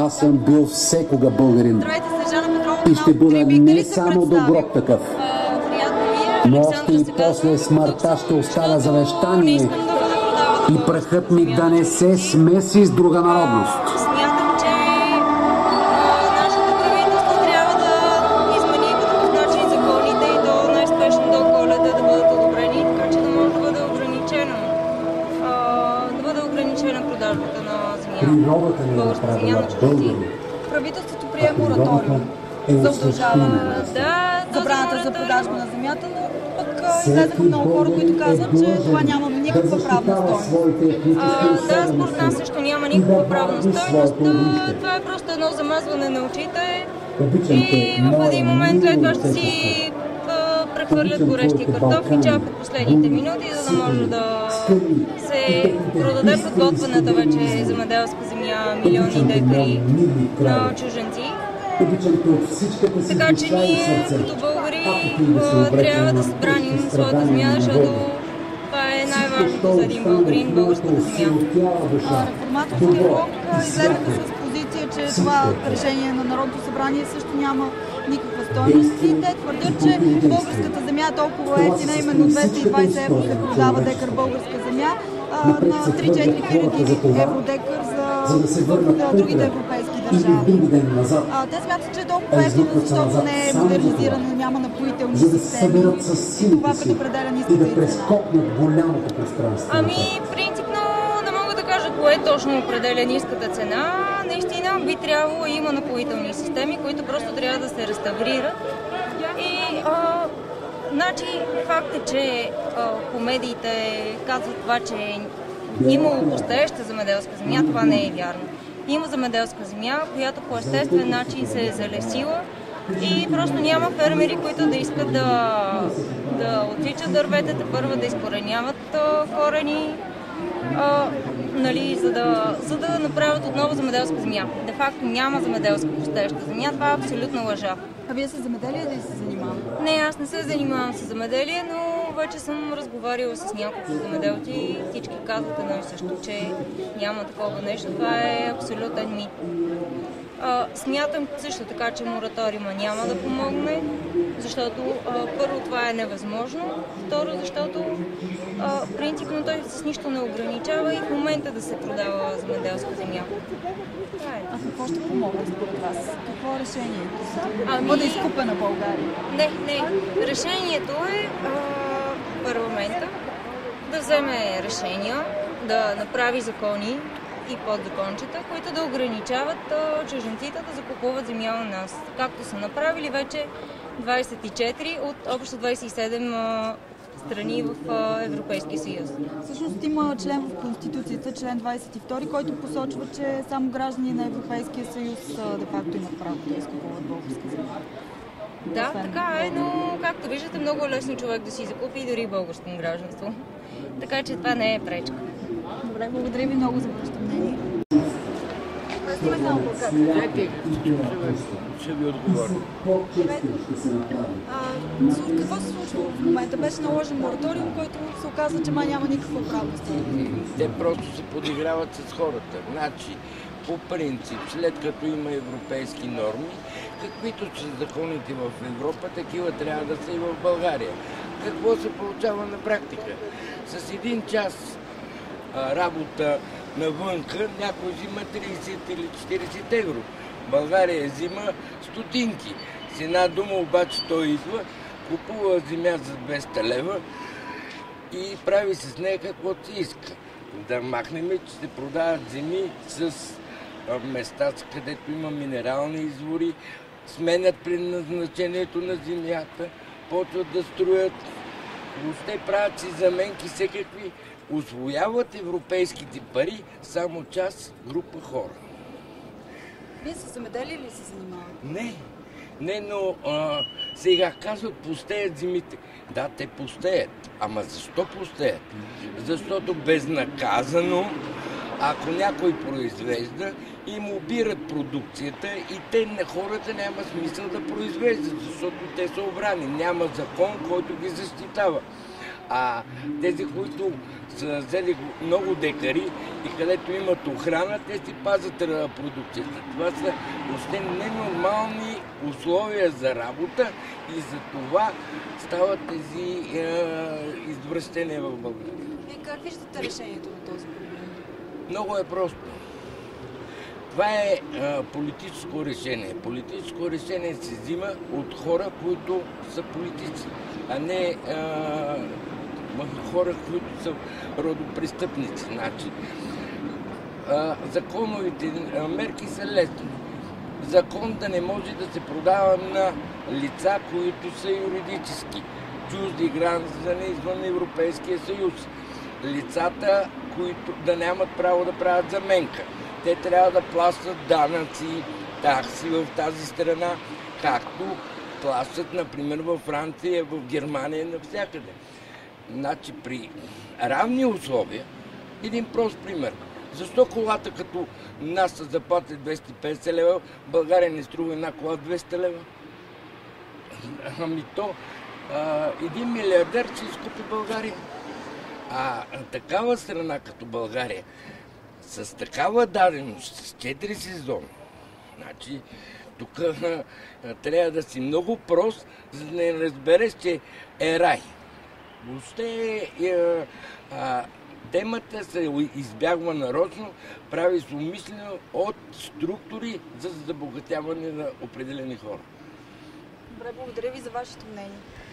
Аз съм бил всекога българин. И ще бъда не само до гроб такъв, но още и после смъртта ще остава завещание и прахът ми да не се смеси с друга народност. Смятам, че нашето правителство трябва да измени по такъв начин законите и то най-спешно до Коледа да бъдат одобрени, така че да може да бъде ограничена продажбата на земя. Природата ни направила българи. Правителството прие мораториум за удължаване на забраната за продажба на земята, но пък излезаха много хора, които казват, че това няма никаква правна стойност. Да, според нас също няма никаква правна стойност. Това е просто едно замазване на очите и в един момент след това ще си прехвърлят горещия картоф и чакат последните минути, за да може да се продаде подготвената вече земеделска земя, милиони декари на чужденци. Така че ние като българи трябва да браним своята земя, защото това е най-важното за един българин, българската земя. Реформаторския блок излезаха с позиция, че това решение на Народното събрание също няма никаква стойност и те твърдят, че българската земя е толкова ефтина, именно 220 евро се продава декар българска земя на 3-4 хиляди евро декар за другите европейски държави. Те смятат, че е толкова ефтина, защото не е модернизирана, няма напоителни системи и това предопределя ниските цени. Принципно не мога да кажа кое точно определя ниската цена. Наистина би трябвало и има напоителни системи, които просто трябва да се реставрират. И факт е, че по медиите казват това, че имало пустееща земеделска земя, това не е вярно. Има земеделска земя, която по естествен начин се е залесила и просто няма фермери, които да искат да отсичат дърветата, първо да изкореняват корени, за да направят отново земеделска земя. Де факто няма земеделска пустееща земя, това е абсолютна лъжа. А вие с земеделие ли се занимавате? Не, аз не се занимавам с земеделие, но вече съм разговаряла с няколко земеделци и всички казват едно и също, че няма такова нещо. Това е абсолютен мит. Смятам също така, че мораториума няма да помогне, защото първо това е невъзможно, второ защото принципно той с нищо не ограничава и в момента да се продава земеделска земя. А какво ще помогне според вас? Какво е решението? Бъде изкупена България? Не. Решението е парламента да вземе решения, да направи закони и подзакончета, които да ограничават чужденците да закупуват земя у нас. Както са направили вече 24 от общо 27 страни в Европейския съюз. Всъщност има член в Конституцията, член 22, който посочва, че само граждани на Европейския съюз де-факто имат право да изкупуват българска земя. Да, така е, но както виждате, много лесно човек да си закупи дори българско гражданство. Така че това не е пречка. Добре, благодаря ви много за вашето мнение. Ще ви отговоря. Какво се случва в момента? Беше наложен мораториум, който се оказа, че няма никаква правност. Те просто се подиграват с хората. Значи, по принцип, след като има европейски норми, каквито са законите в Европа, такива трябва да са и в България. Какво се получава на практика? С един час работа навънка някой взима 30 или 40 евро. България взима стотинки. С една дума обаче той идва, купува земя за 200 лева и прави с нея каквото си иска. Да махнем, че се продават земи с места, където има минерални извори, сменят предназначението на земята, почват да строят, въобще правят си заменки всекакви, усвояват европейските пари само част група хора. Вие с земеделие ли се занимавате? Не, но сега казват, пустеят земите. Да, те пустеят. Ама защо пустеят? Защото безнаказано, ако някой произвежда, им обират продукцията и хората няма смисъл да произвеждат, защото те са обрани. Няма закон, който ги защитава. А тези, които са взели много декари и където имат охрана, те си пазят продукцията. Това са въобще ненормални условия за работа и за това стават тези извращения в България. И как виждате решението на този проблем? Много е просто. Това е политическо решение. Политическо решение се взима от хора, които са политици, а не хора, които са родопрестъпници. Значи, законовите мерки са лесни. Закон да не може да се продава на лица, които са юридически, чужди граждани извън Европейския съюз. Лицата, които да нямат право да правят заменка. Те трябва да плащат данъци, такси в тази страна, както плащат, например, във Франция, в Германия, навсякъде. Значи при равни условия, един прост пример. Защо колата като нас са заплати 250 лева, в България не струва една кола 200 лева? Ами то, един милиардер ще изкупи България. А такава страна като България, с такава даденост, с 4 сезона, значи тук трябва да си много прост, за да не разбереш, че е рай. Въобще темата се избягва нарочно, прави се умишлено от структури за забогатяване на определени хора. Добре, благодаря ви за вашето мнение.